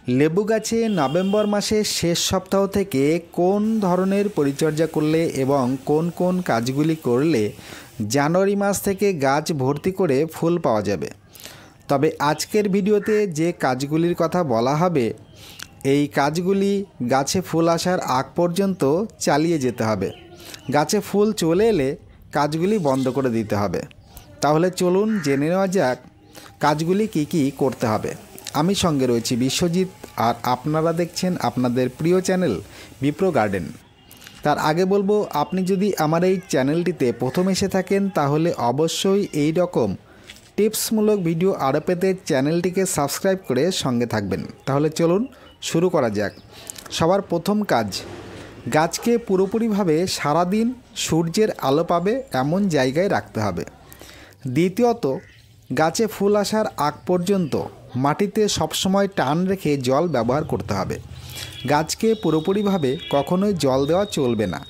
লেবু গাছে নভেম্বর মাসের শেষ সপ্তাহ থেকে কোন ধরনের পরিচর্যা করলে এবং কোন কোন কাজগুলি করলে জানুয়ারি মাস থেকে গাছ ভর্তি করে ফুল পাওয়া যাবে। তবে আজকের ভিডিওতে যে কাজগুলির কথা বলা হবে এই কাজগুলি গাছে ফুল আসার আগ পর্যন্ত চালিয়ে যেতে হবে। গাছে ফুল চলে এলে কাজগুলি বন্ধ করে দিতে হবে। তাহলে চলুন জেনে নেওয়া যাক কাজগুলি কি কি করতে হবে। আমি সঙ্গে রয়েছি বিশ্বজিৎ, আর আপনারা দেখছেন আপনাদের প্রিয় চ্যানেল বিপ্রো গার্ডেন। তার আগে বলবো, আপনি যদি আমার এই চ্যানেলটিতে প্রথম এসে থাকেন তাহলে অবশ্যই এই রকম টিপসমূলক ভিডিও আরও পেতে চ্যানেলটিকে সাবস্ক্রাইব করে সঙ্গে থাকবেন। তাহলে চলুন শুরু করা যাক। সবার প্রথম কাজ, গাছকে পুরোপুরিভাবে সারাদিন সূর্যের আলো পাবে এমন জায়গায় রাখতে হবে। দ্বিতীয়ত, গাছে ফুল আসার আগ পর্যন্ত মাটিতে সবসময় টান রেখে জল ব্যবহার করতে হবে। গাছকে পুরোপুরিভাবে কখনোই জল দেওয়া চলবে না।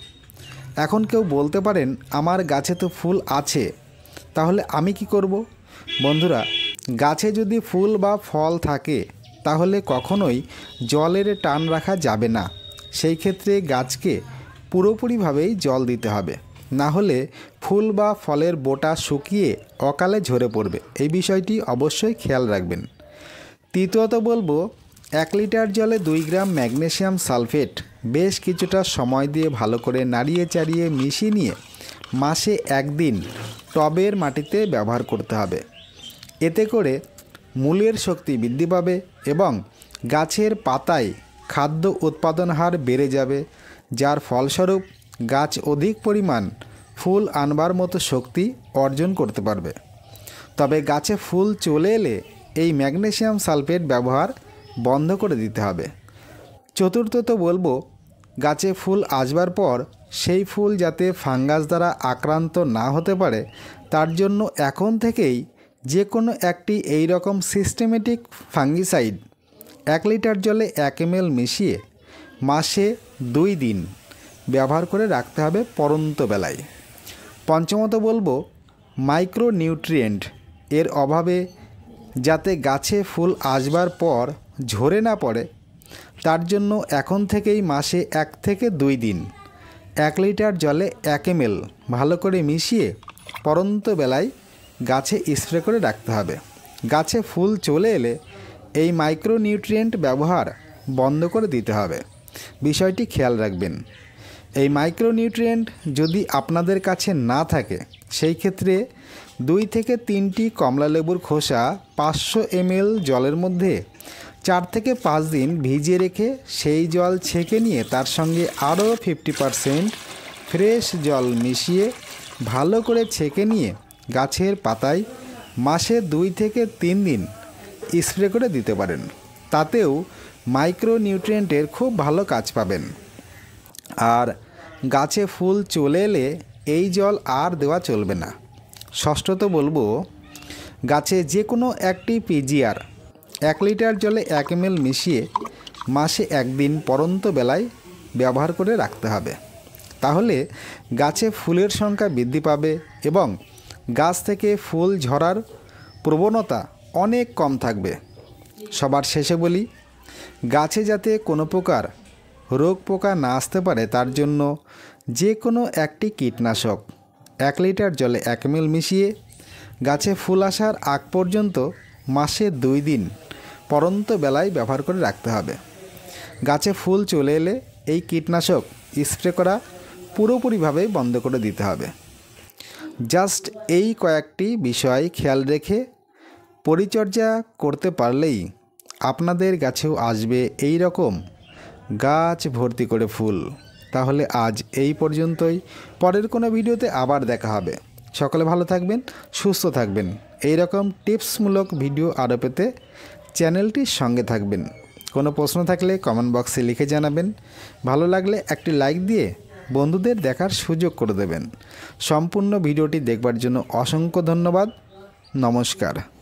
এখন কেউ বলতে পারেন, আমার গাছে তো ফুল আছে, তাহলে আমি কি করব? বন্ধুরা, গাছে যদি ফুল বা ফল থাকে তাহলে কখনোই জলের টান রাখা যাবে না। সেই ক্ষেত্রে গাছকে পুরোপুরিভাবেই জল দিতে হবে, না হলে ফুল বা ফলের বোটা শুকিয়ে অকালে ঝরে পড়বে। এই বিষয়টি অবশ্যই খেয়াল রাখবেন। তৃতীয়ত বলবো, 1 লিটার জলে 2 গ্রাম ম্যাগনেসিয়াম সালফেট বেশ কিছুটা সময় দিয়ে ভালো করে নাড়িয়ে চাড়িয়ে মিশিয়ে নিয়ে মাসে 1 দিন টবের মাটিতে ব্যবহার করতে হবে। এতে করে মূলের শক্তি বৃদ্ধি পাবে এবং গাছের পাতায় খাদ্য উৎপাদন হার বেড়ে যাবে, যার ফলস্বরূপ গাছ অধিক পরিমাণ ফুল আনবার মতো শক্তি অর্জন করতে পারবে। তবে গাছে ফুল চলে এলে এই ম্যাগনেসিয়াম সালফেট ব্যবহার বন্ধ করে দিতে হবে। চতুর্থত বলবো, গাছে ফুল আসবার পর সেই ফুল যাতে ফাঙ্গাস দ্বারা আক্রান্ত না হতে পারে তার জন্য এখন থেকেই যে কোনো একটি এই রকম সিস্টেমেটিক ফাঙ্গিসাইড 1 লিটার জলে 1 ml মিশিয়ে মাসে 2 দিন ব্যবহার করে রাখতে হবে পড়ন্ত বেলায়। পঞ্চমত বলবো, মাইক্রো নিউট্রিয়েন্ট এর অভাবে যাতে গাছে ফুল আসবার পর ঝরে না পড়ে তার জন্য এখন থেকেই মাসে 1 থেকে 2 দিন 1 লিটার জলে 1 ml ভালো করে মিশিয়ে পড়ন্ত বেলায় গাছে স্প্রে করে রাখতে হবে। গাছে ফুল চলে এলে এই মাইক্রো নিউট্রিয়েন্ট ব্যবহার বন্ধ করে দিতে হবে। বিষয়টি খেয়াল রাখবেন। এই মাইক্রো নিউট্রিয়েন্ট যদি আপনাদের কাছে না থাকে সেই ক্ষেত্রে 2 থেকে 3টি কমলা লেবুর খোসা 500 ml জলের মধ্যে 4 থেকে 5 দিন ভিজিয়ে রেখে সেই জল ছেঁকে নিয়ে তার সঙ্গে আরও 50% ফ্রেশ জল মিশিয়ে ভালো করে ছেঁকে নিয়ে গাছের পাতায় মাসে 2 থেকে 3 দিন স্প্রে করে দিতে পারেন। তাতেও মাইক্রো নিউট্রিয়েন্টের খুব ভালো কাজ পাবেন। আর গাছে ফুল চলে এলে এই জল আর দেওয়া চলবে না। ষষ্ঠত বলবো, গাছে যে কোনো একটি পিজিআর 1 লিটার জলে 1 ml মিশিয়ে মাসে 1 দিন পড়ন্ত বেলায় ব্যবহার করে রাখতে হবে। তাহলে গাছে ফুলের সংখ্যা বৃদ্ধি পাবে এবং গাছ থেকে ফুল ঝরার প্রবণতা অনেক কম থাকবে। সবার শেষে বলি, গাছে যাতে কোনো প্রকার রোগ পোকা না আসতে পারে তার জন্য যে কোনো একটি কীটনাশক 1 লিটার জলে 1 ml মিশিয়ে গাছে ফুল আসার আগ পর্যন্ত মাসে 2 দিন পড়ন্ত বেলায় ব্যবহার করে রাখতে হবে। গাছে ফুল চলে এলে এই কীটনাশক স্প্রে করা পুরোপুরিভাবে বন্ধ করে দিতে হবে। জাস্ট এই কয়েকটি বিষয় খেয়াল রেখে পরিচর্যা করতে পারলেই আপনাদের গাছেও আসবে এই রকম গাছ ভর্তি করে ফুল। তাহলে আজ এই পর্যন্তই। পরের কোনো ভিডিওতে আবার দেখা হবে। সকলে ভালো থাকবেন, সুস্থ থাকবেন। এই রকম টিপসমূলক ভিডিও আরও পেতে চ্যানেলটির সঙ্গে থাকবেন। কোনো প্রশ্ন থাকলে কমেন্ট বক্সে লিখে জানাবেন। ভালো লাগলে একটি লাইক দিয়ে বন্ধুদের দেখার সুযোগ করে দেবেন। সম্পূর্ণ ভিডিওটি দেখবার জন্য অসংখ্য ধন্যবাদ। নমস্কার।